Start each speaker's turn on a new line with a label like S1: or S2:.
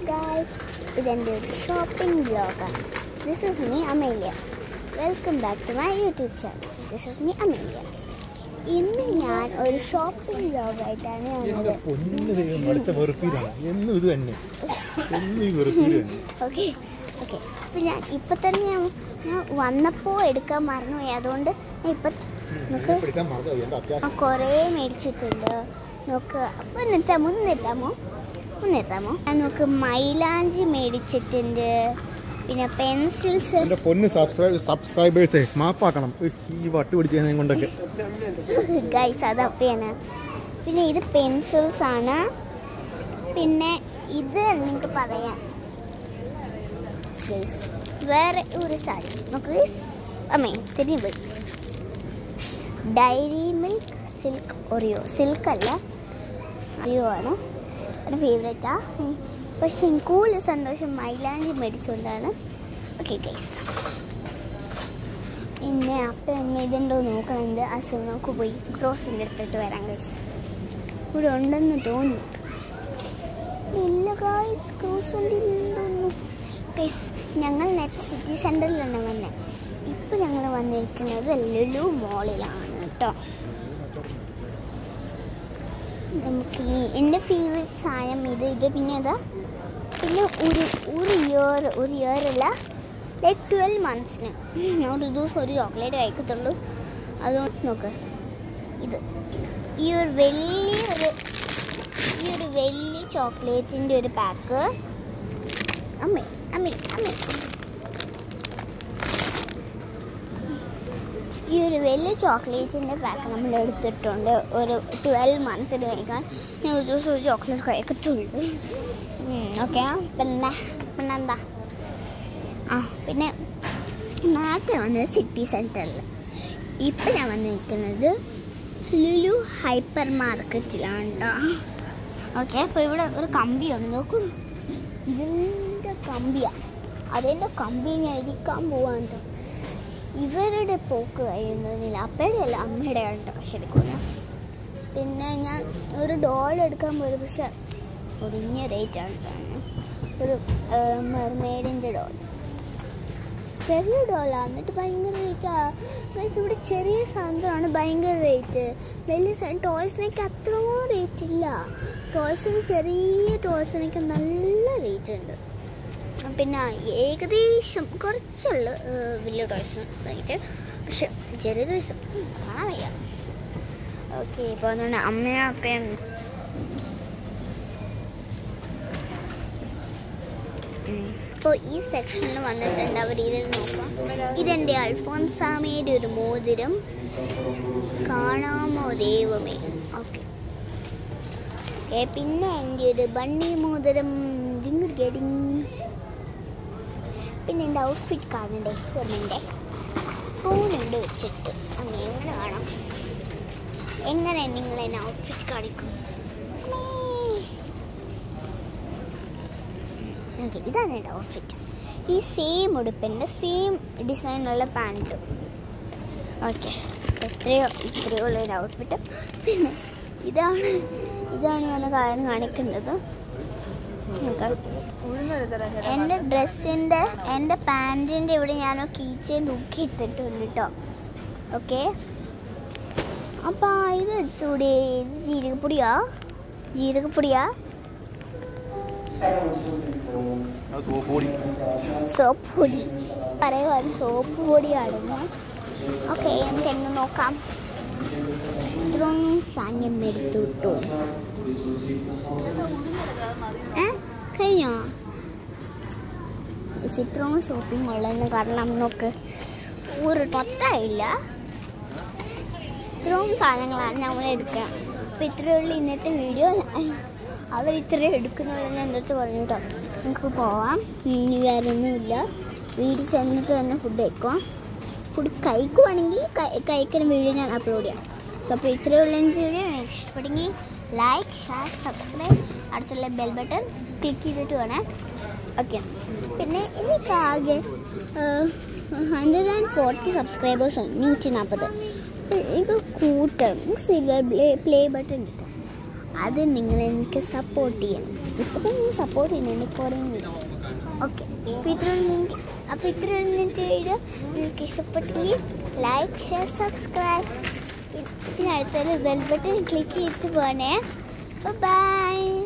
S1: guys, ഇതെൻ്റെ ഒരു shopping വ്ലോഗാണ്. This is me Amelia. Welcome back to my YouTube channel. This is me Amelia. ഇന്ന് ഞാൻ ഒരു ഷോപ്പിംഗ് വ്ലോഗായിട്ടാണ് വന്നത്. ഓക്കെ അപ്പം ഞാൻ ഇപ്പം തന്നെ ഞാൻ വന്നപ്പോൾ എടുക്കാൻ മറന്നുപോയി. അതുകൊണ്ട് ഇപ്പം നമുക്ക് കുറേ മേടിച്ചിട്ടുണ്ട്. നോക്ക് അപ്പം നിർത്താമോ നമുക്ക് മൈലാഞ്ചി മേടിച്ചിട്ടുണ്ട്. പിന്നെ പെൻസിൽസ്.
S2: സബ്സ്ക്രൈബേഴ്സേ മാപ്പാക്കണം ഈ വട്ട് പിടിച്ചതിനെ കൊണ്ടൊക്കെ
S1: ഗൈസ് അതപ്പയാണ്. പിന്നെ ഇത് പെൻസിൽസ് ആണ്. പിന്നെ ഇത് നിങ്ങൾക്ക് പറയാം ഗൈസ് വേറെ ഒരു സാരി നമുക്ക് തിരിഞ്ഞു പോയി. Dairy milk silk Oreo. സിൽക്കല്ല ഒറിയോ ആണ് എൻ്റെ ഫേവറേറ്റാണ്. പക്ഷെ എനിക്ക് കൂടുതൽ സന്തോഷം മൈലാഞ്ചി മേടിച്ചുകൊണ്ടാണ്. ഓക്കെ ഗൈസ്, പിന്നെ അപ്പം എന്നെ ഇതുണ്ടോ നോക്കണമെങ്കിൽ അസുഖം നമുക്ക് പോയി ക്രോസിൻ്റെ എടുത്തിട്ട് വരാം ഗൈസ്. ഇവിടെ ഉണ്ടെന്ന് തോന്നുന്നു. ഇല്ല ഗൈസ്, ക്രോസിൻ്റെ ഉണ്ടെന്നു ഗൈസ്. ഞങ്ങൾ നെക്സ്റ്റ് സിറ്റി സെൻറ്ററിലാണ് വന്നത്. ഇപ്പം ഞങ്ങൾ വന്നിരിക്കുന്നത് ലുലു മോളിലാണ് കേട്ടോ. നമുക്ക് എൻ്റെ ഫേവറേറ്റ് സാധനം ഇത് പിന്നെ പിന്നെ ഒരു ഇയറല്ല, ലൈക്ക് 12 monthsന് ഒരു ദിവസം ഒരു ചോക്ലേറ്റ് കഴിക്കത്തുള്ളൂ. അതുകൊണ്ട് നോക്ക്, ഈ ഒരു വലിയ ചോക്ലേറ്റിൻ്റെ ഒരു പാക്ക്. അമ്മേ ഈ ഒരു വലിയ ചോക്ലേറ്റിൻ്റെ പാക്ക് നമ്മൾ എടുത്തിട്ടുണ്ട്. ഒരു 12 monthsന് കഴിക്കാൻ ഞാൻ ഒരു ദിവസം ഒരു ചോക്ലേറ്റ് കഴിക്കത്തുള്ളൂ. ഓക്കെ, പിന്നെന്താ പിന്നെ നേരത്തെ വന്നത് സിറ്റി സെൻറ്ററിൽ. ഇപ്പം ഞാൻ വന്ന് നിൽക്കുന്നത് ലുലു ഹൈപ്പർ മാർക്കറ്റിലാണ് കേട്ടോ. ഓക്കെ, അപ്പോൾ ഇവിടെ ഒരു കമ്പിയുണ്ട്. നോക്കൂ, ഇതിൻ്റെ കമ്പിയാണ്. അതിൻ്റെ കമ്പി ഞാൻ ഇരിക്കാൻ പോവാണ് കേട്ടോ. ഇവരുടെ പോക്ക് കഴിയുന്നതില്ല, അപ്പയുടെ അല്ല അമ്മയുടെ കേട്ടോ ശരിക്കും. പിന്നെ ഞാൻ ഒരു ഡോൾ എടുക്കാൻ പോയത്, പക്ഷെ ഒടിഞ്ഞ റേറ്റാണ് കേട്ടോ. ഒരു മെർമെയ്ഡിൻ്റെ ഡോൾ, ചെറിയ ഡോളാണ്, എന്നിട്ട് ഭയങ്കര റേറ്റാണ്. ഇവിടെ ചെറിയ സാധനമാണ് ഭയങ്കര റേറ്റ്. വലിയ ടോയ്സിനൊക്കെ അത്രയും റേറ്റ് ഇല്ല. ചെറിയ ടോയ്സിനൊക്കെ നല്ല റേറ്റ് ഉണ്ട്. പിന്നെ ഏകദേശം കുറച്ചുള്ളു വലിയ ടോയ്സിന് റേറ്റ്, പക്ഷെ ചെറിയ ടോയ്സ് കാണാൻ വയ്യ. ഓക്കെ, ഇപ്പോൾ അതുകൊണ്ട് അമ്മയും അപ്പയും ഇപ്പോൾ ഈ സെക്ഷനിൽ വന്നിട്ടുണ്ട്. അവർ ഇതിൽ നോക്കാം. ഇതെൻ്റെ അൽഫോൻസാമയുടെ ഒരു മോതിരം, കാണാമോ ദൈവമേ. ഓക്കെ, പിന്നെ എൻ്റെ ഒരു ബണ്ണി മോതിരം. പിന്നെ എൻ്റെ ഔട്ട്ഫിറ്റ് കാണണ്ടേ, എൻ്റെ ഫോണുണ്ട് വെച്ചിട്ട്. അങ്ങനെ എങ്ങനെ കാണാം, എങ്ങനെ നിങ്ങൾ എന്നെ ഔട്ട്ഫിറ്റ് കാണിക്കും? ഓക്കെ, ഇതാണ് എൻ്റെ ഔട്ട്ഫിറ്റ്. ഈ സെയിം ഉടുപ്പിൻ്റെ സെയിം ഡിസൈനുള്ള പാൻറ്റ്. ഓക്കെ, ഇത്രയോ ഉള്ള ഒരു ഔട്ട്ഫിറ്റ്. പിന്നെ ഇതാണ് ഞാൻ കാര്യം കാണിക്കേണ്ടത്. എൻ്റെ ഡ്രസ്സിൻ്റെ എൻ്റെ പാൻറ്റിൻ്റെ ഇവിടെ ഞാൻ കീച്ചെയിൻ തൂക്കി ഇട്ടിട്ടുണ്ട് കേട്ടോ. ഓക്കെ, അപ്പം ഇത് എടുത്തൂടെ? ജീരകപ്പൊടിയാ സോപ്പ് പൊടി പറയുക, സോപ്പ് പൊടിയാണെന്ന്. ഓക്കെ, നമുക്കെന്ന് നോക്കാം. ഇത്രയൊന്നും സാധനം എടുത്തു കിട്ടോ? കഴിഞ്ഞോ? ഇത്രയും ഷോപ്പിംഗ് ഉള്ളതെന്ന് കാരണം നോക്ക്, ഒരു മൊത്തമില്ല, ഇത്രയും സാധനങ്ങളാണ് നമ്മൾ എടുക്കുക. അപ്പോൾ ഇത്രയുള്ള ഇന്നത്തെ വീഡിയോ. അവർ ഇത്രയും എടുക്കുന്നുള്ളതെന്ന് എൻ്റെ അടുത്ത് പറഞ്ഞു കേട്ടോ. നമുക്ക് പോവാം, ഇനി വേറൊന്നുമില്ല. വീട്ടിൽ ചെന്നിട്ട് തന്നെ ഫുഡ് കഴിക്കുക. ഫുഡ് കഴിക്കുവാണെങ്കിൽ കഴിക്കുന്ന വീഡിയോ ഞാൻ അപ്ലോഡ് ചെയ്യാം. അപ്പോൾ ഇത്രയുള്ള വീഡിയോ ഇഷ്ടപ്പെടുമെങ്കിൽ ലൈക്ക്, ഷെയർ, സബ്സ്ക്രൈബ്, അടുത്തുള്ള ബെൽ ബട്ടൺ ക്ലിക്ക് ചെയ്തിട്ട് വേണം. ഓക്കെ, പിന്നെ എനിക്കാകെ 140 സബ്സ്ക്രൈബേഴ്സുണ്ട്, 140. എനിക്ക് കൂട്ടണം, സിൽവർ പ്ലേ ബട്ടൺ കിട്ടും. അത് നിങ്ങൾ എനിക്ക് സപ്പോർട്ട് ചെയ്യണം. ഇപ്പോൾ തന്നെ സപ്പോർട്ട് ചെയ്യണം, എനിക്ക് പറയുന്നില്ല. ഓക്കെ, അപ്പോൾ ഇത്രയുള്ള വീഡിയോ നിങ്ങൾക്ക് ഇഷ്ടപ്പെട്ടെങ്കിൽ ലൈക്ക്, ഷെയർ, സബ്സ്ക്രൈബ്, പിന്നെ അടുത്തൊരു ബെൽ ബട്ടൺ ക്ലിക്ക് ചെയ്തിട്ട് പോണേ. ബൈ.